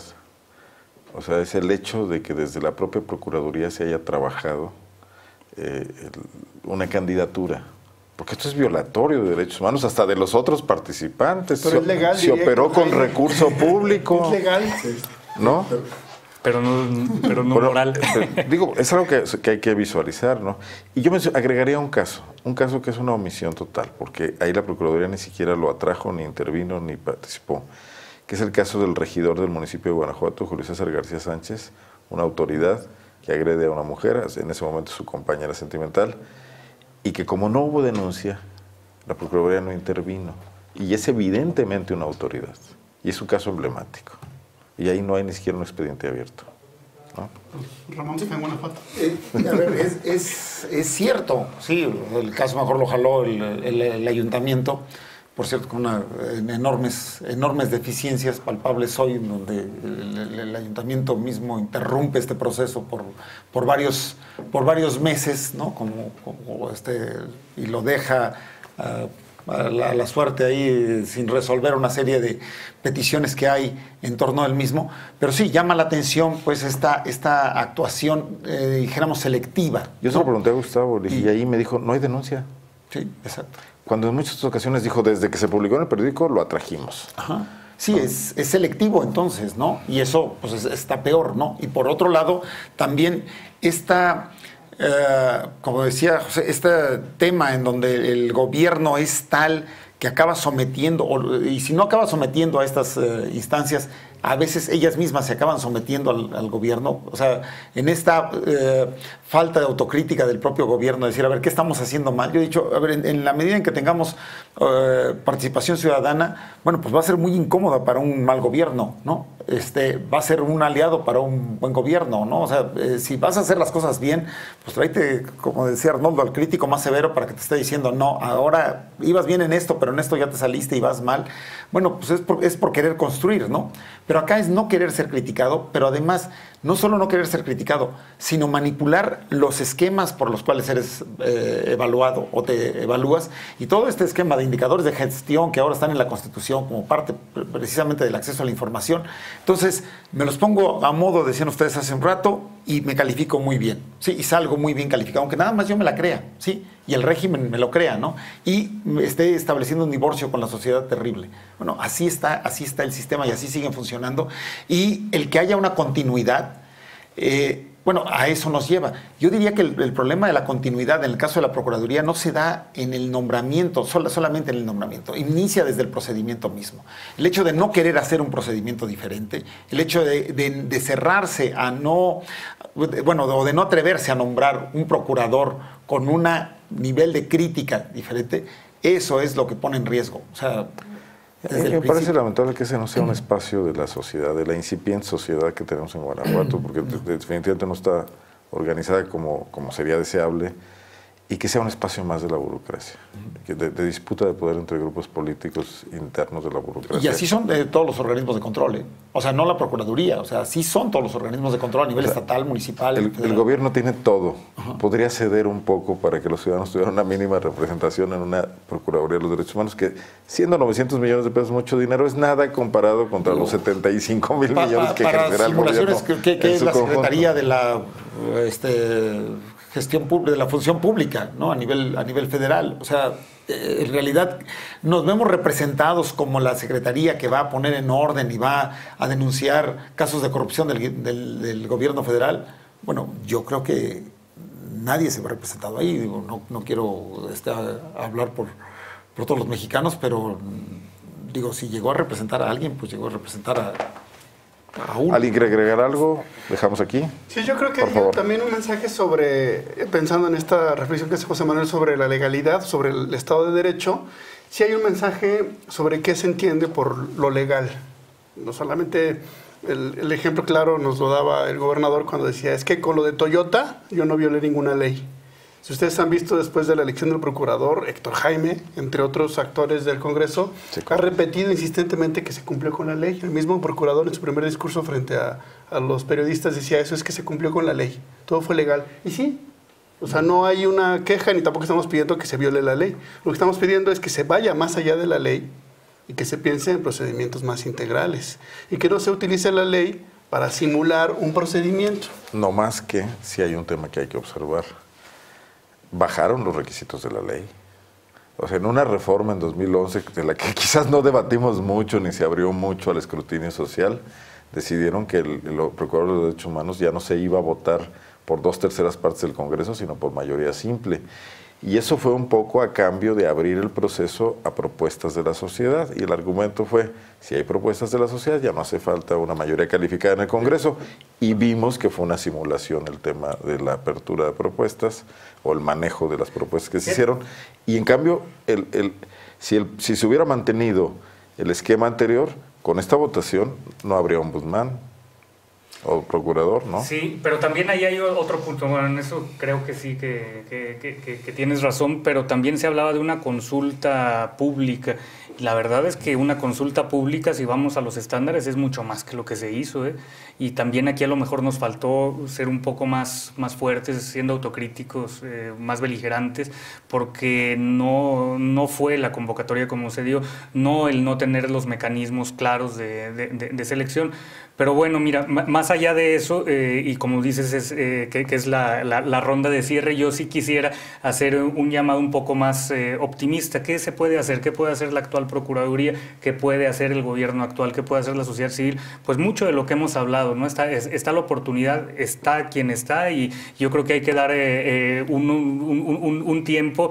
O sea, es el hecho de que desde la propia Procuraduría se haya trabajado eh, el, una candidatura. Porque esto es violatorio de derechos humanos, hasta de los otros participantes. Pero se, es legal, se operó con Jaime. recurso público. ¿Es legal? ¿No? Pero no, pero no Bueno, moral. eh, digo, es algo que, que hay que visualizar, ¿no? Y yo me agregaría un caso, un caso que es una omisión total, porque ahí la Procuraduría ni siquiera lo atrajo, ni intervino, ni participó, que es el caso del regidor del municipio de Guanajuato, Julio César García Sánchez, una autoridad que agrede a una mujer, en ese momento su compañera sentimental, y que como no hubo denuncia, la Procuraduría no intervino. Y es evidentemente una autoridad, y es un caso emblemático. Y ahí no hay ni siquiera un expediente abierto, ¿no? Ramón se fue en Guanajuato. Eh, a ver, es, es, es cierto, sí, el caso mejor lo jaló el, el, el ayuntamiento, por cierto, con una, enormes, enormes deficiencias palpables hoy, donde el, el, el ayuntamiento mismo interrumpe este proceso por, por, varios, por varios meses, ¿no? Como, como este, y lo deja uh, a la, a la suerte ahí sin resolver una serie de peticiones que hay en torno al mismo. Pero sí, llama la atención pues esta, esta actuación, eh, dijéramos, selectiva. Yo se lo pregunté a Gustavo y, y ahí me dijo, no hay denuncia. Sí, exacto. Cuando en muchas ocasiones dijo, desde que se publicó en el periódico, lo atrajimos. Ajá. Sí, ¿no? es, es selectivo entonces, ¿no? Y eso pues es, está peor, ¿no? Y por otro lado, también esta, eh, como decía José, este tema en donde el gobierno es tal que acaba sometiendo, o, y si no acaba sometiendo a estas eh, instancias, a veces ellas mismas se acaban sometiendo al, al gobierno. O sea, en esta eh, falta de autocrítica del propio gobierno, decir, a ver, ¿qué estamos haciendo mal? Yo he dicho, a ver, en, en la medida en que tengamos eh, participación ciudadana, bueno, pues va a ser muy incómoda para un mal gobierno, ¿no? Este, va a ser un aliado para un buen gobierno, ¿no? O sea, eh, si vas a hacer las cosas bien, pues tráete, como decía Arnoldo, al crítico más severo para que te esté diciendo, no, ahora ibas bien en esto, pero en esto ya te saliste y vas mal. Bueno, pues es por, es por querer construir, ¿no? Pero acá es no querer ser criticado, pero además, no solo no querer ser criticado, sino manipular los esquemas por los cuales eres eh, evaluado o te evalúas. Y todo este esquema de indicadores de gestión que ahora están en la Constitución como parte precisamente del acceso a la información. Entonces, me los pongo a modo, decían ustedes hace un rato, y me califico muy bien, ¿sí? Y salgo muy bien calificado, aunque nada más yo me la crea, ¿sí? Y el régimen me lo crea, ¿no? Y esté estableciendo un divorcio con la sociedad terrible. Bueno, así está, así está el sistema y así siguen funcionando. Y el que haya una continuidad, eh, bueno, a eso nos lleva. Yo diría que el, el problema de la continuidad en el caso de la Procuraduría no se da en el nombramiento, sol, solamente en el nombramiento, inicia desde el procedimiento mismo. El hecho de no querer hacer un procedimiento diferente, el hecho de, de, de cerrarse a no, bueno, o de no atreverse a nombrar un procurador con un nivel de crítica diferente, eso es lo que pone en riesgo. O sea, desde me parece lamentable que ese no sea un espacio de la sociedad, de la incipiente sociedad que tenemos en Guanajuato, porque definitivamente no está organizada como, como sería deseable, y que sea un espacio más de la burocracia, de, de disputa de poder entre grupos políticos internos de la burocracia. Y así son de todos los organismos de control, ¿eh? O sea, no la Procuraduría, o sea, así son todos los organismos de control a nivel o sea, estatal, municipal. El, el gobierno tiene todo. Ajá. Podría ceder un poco para que los ciudadanos tuvieran una mínima representación en una Procuraduría de los Derechos Humanos, que siendo novecientos millones de pesos mucho dinero, es nada comparado contra no. los setenta y cinco mil pa, millones pa, que ejercerá el gobierno. ¿Qué, qué es la conjunto. Secretaría de la... Este, gestión pública, de la función pública, ¿no? A nivel, a nivel federal. O sea, eh, en realidad nos vemos representados como la secretaría que va a poner en orden y va a denunciar casos de corrupción del, del, del gobierno federal. Bueno, yo creo que nadie se ve representado ahí. Digo, no, no quiero este, hablar por, por todos los mexicanos, pero digo, si llegó a representar a alguien, pues llegó a representar a... Aún. ¿Alguien quiere agregar algo? Dejamos aquí. Sí, yo creo que hay también un mensaje sobre, pensando en esta reflexión que hace José Manuel sobre la legalidad, sobre el Estado de Derecho, sí hay un mensaje sobre qué se entiende por lo legal. No solamente el, el ejemplo claro nos lo daba el gobernador cuando decía, es que con lo de Toyota yo no violé ninguna ley. Si ustedes han visto después de la elección del procurador, Héctor Jaime, entre otros actores del Congreso, sí, ha repetido insistentemente que se cumplió con la ley. El mismo procurador en su primer discurso frente a, a los periodistas decía eso, es que se cumplió con la ley, todo fue legal. Y sí, o sea, no hay una queja ni tampoco estamos pidiendo que se viole la ley. Lo que estamos pidiendo es que se vaya más allá de la ley y que se piense en procedimientos más integrales y que no se utilice la ley para simular un procedimiento. No más que si hay un tema que hay que observar. Bajaron los requisitos de la ley. O sea, en una reforma en dos mil once, de la que quizás no debatimos mucho ni se abrió mucho al escrutinio social, decidieron que el, el Procurador de Derechos Humanos ya no se iba a votar por dos terceras partes del Congreso, sino por mayoría simple. Y eso fue un poco a cambio de abrir el proceso a propuestas de la sociedad. Y el argumento fue, si hay propuestas de la sociedad, ya no hace falta una mayoría calificada en el Congreso. Y vimos que fue una simulación el tema de la apertura de propuestas o el manejo de las propuestas que se hicieron. Y en cambio, el, el, si, el, si se hubiera mantenido el esquema anterior, con esta votación no habría ombudsman. o procurador, ¿no? Sí, pero también ahí hay otro punto. Bueno, en eso creo que sí que, que, que, que, que tienes razón, pero también se hablaba de una consulta pública. La verdad es que una consulta pública, si vamos a los estándares, es mucho más que lo que se hizo, ¿eh? Y también aquí a lo mejor nos faltó ser un poco más, más fuertes, siendo autocríticos, eh, más beligerantes, porque no, no fue la convocatoria como se dio, no el no tener los mecanismos claros de, de, de, de selección. Pero bueno, mira, más allá de eso, eh, y como dices, es, eh, que, que es la, la, la ronda de cierre, yo sí quisiera hacer un llamado un poco más eh, optimista. ¿Qué se puede hacer? ¿Qué puede hacer la actual Procuraduría? ¿Qué puede hacer el gobierno actual? ¿Qué puede hacer la sociedad civil? Pues mucho de lo que hemos hablado, ¿no? Está, es, está la oportunidad, está quien está, y yo creo que hay que dar eh, eh, un, un, un, un tiempo,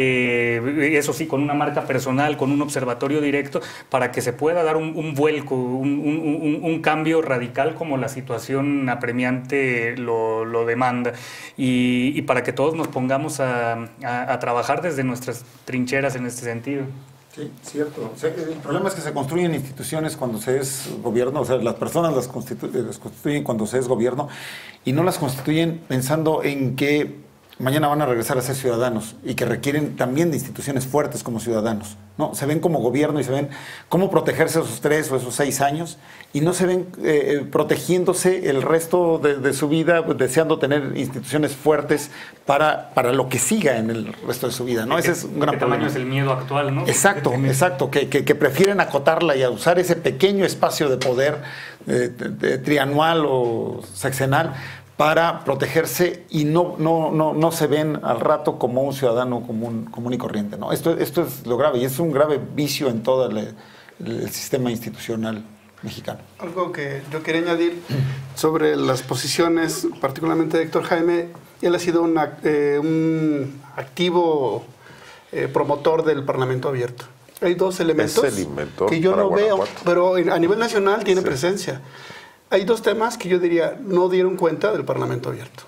eh, eso sí, con una marca personal, con un observatorio directo, para que se pueda dar un, un vuelco, un, un, un, un cambio radical como la situación apremiante lo, lo demanda, y, y para que todos nos pongamos a, a, a trabajar desde nuestras trincheras en este sentido. Sí, cierto. O sea, el problema es que se construyen instituciones cuando se es gobierno, o sea, las personas las, constitu las constituyen cuando se es gobierno, y no las constituyen pensando en que mañana van a regresar a ser ciudadanos y que requieren también de instituciones fuertes como ciudadanos, ¿no? Se ven como gobierno y se ven cómo protegerse esos tres o esos seis años, y no se ven eh, protegiéndose el resto de, de su vida, deseando tener instituciones fuertes para, para lo que siga en el resto de su vida, ¿no? Ese es un gran ¿Qué problema. tamaño es el miedo actual, no? Exacto, exacto, que, que, que prefieren acotarla y a usar ese pequeño espacio de poder eh, de, de, trianual o sexenal para protegerse, y no, no, no, no se ven al rato como un ciudadano común, común y corriente, ¿no? Esto, esto es lo grave, y es un grave vicio en todo el, el sistema institucional mexicano. Algo que yo quería añadir sobre las posiciones, particularmente de Héctor Jaime. Él ha sido una, eh, un activo eh, promotor del Parlamento abierto. Hay dos elementos es el inventor que yo para no veo, Guanajuato. pero a nivel nacional tiene Sí. presencia. Hay dos temas que yo diría no dieron cuenta del Parlamento abierto.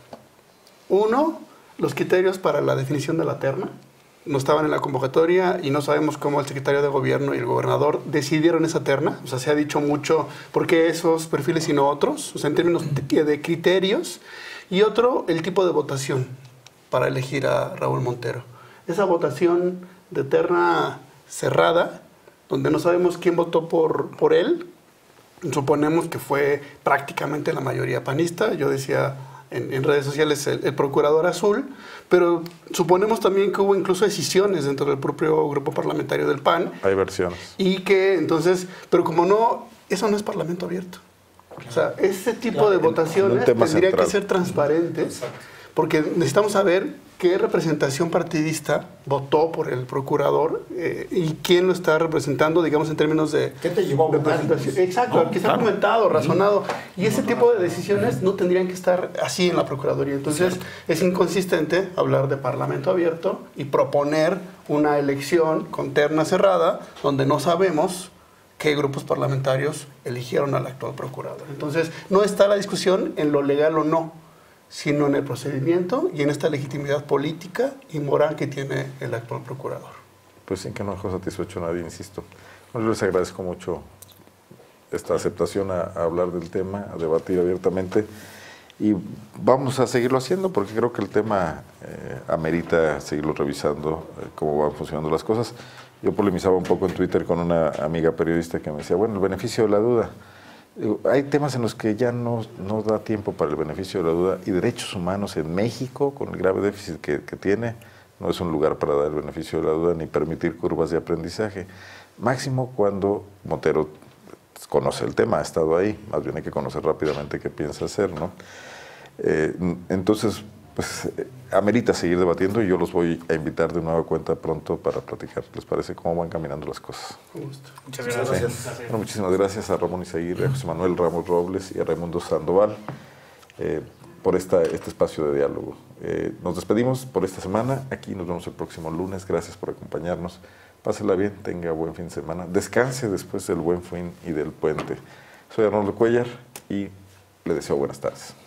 Uno, los criterios para la definición de la terna. No estaban en la convocatoria y no sabemos cómo el secretario de Gobierno y el gobernador decidieron esa terna. O sea, se ha dicho mucho por qué esos perfiles y no otros, o sea, en términos de criterios. Y otro, el tipo de votación para elegir a Raúl Montero. Esa votación de terna cerrada, donde no sabemos quién votó por, por él. Suponemos que fue prácticamente la mayoría panista. Yo decía en, en redes sociales el, el procurador azul, pero suponemos también que hubo incluso decisiones dentro del propio grupo parlamentario del P A N. Hay versiones. Y que entonces, pero como no, eso no es Parlamento abierto. O sea, ese tipo Claro, de en- votaciones en un tema tendría central. que ser transparentes, porque necesitamos saber qué representación partidista votó por el procurador eh, y quién lo está representando, digamos, en términos de ¿Qué te llevó a de votar? presentación. Exacto, No, que está claro. argumentado, razonado. Y ese tipo de decisiones no tendrían que estar así en la Procuraduría. Entonces, es inconsistente hablar de Parlamento abierto y proponer una elección con terna cerrada donde no sabemos qué grupos parlamentarios eligieron al actual procurador. Entonces, no está la discusión en lo legal o no, sino en el procedimiento y en esta legitimidad política y moral que tiene el actual procurador. Pues sin que no dejó satisfecho a nadie, insisto. Bueno, yo les agradezco mucho esta aceptación a, a hablar del tema, a debatir abiertamente, y vamos a seguirlo haciendo porque creo que el tema eh, amerita seguirlo revisando, eh, cómo van funcionando las cosas. Yo polemizaba un poco en Twitter con una amiga periodista que me decía, bueno, el beneficio de la duda. Digo, hay temas en los que ya no, no da tiempo para el beneficio de la duda, y derechos humanos en México, con el grave déficit que, que tiene, no es un lugar para dar el beneficio de la duda ni permitir curvas de aprendizaje. Máximo cuando Montero conoce el tema, ha estado ahí, más bien hay que conocer rápidamente qué piensa hacer, ¿no? Eh, entonces, pues, eh, amerita seguir debatiendo, y yo los voy a invitar de nueva cuenta pronto para platicar. ¿Les parece cómo van caminando las cosas? Con gusto. Muchas Muchas gracias. gracias. Bueno, muchísimas gracias a Ramón Izaguirre, a José Manuel Ramos Robles y a Raimundo Sandoval eh, por esta, este espacio de diálogo. Eh, nos despedimos por esta semana. Aquí nos vemos el próximo lunes. Gracias por acompañarnos. Pásela bien, tenga buen fin de semana. Descanse después del buen fin y del puente. Soy Arnoldo Cuellar y le deseo buenas tardes.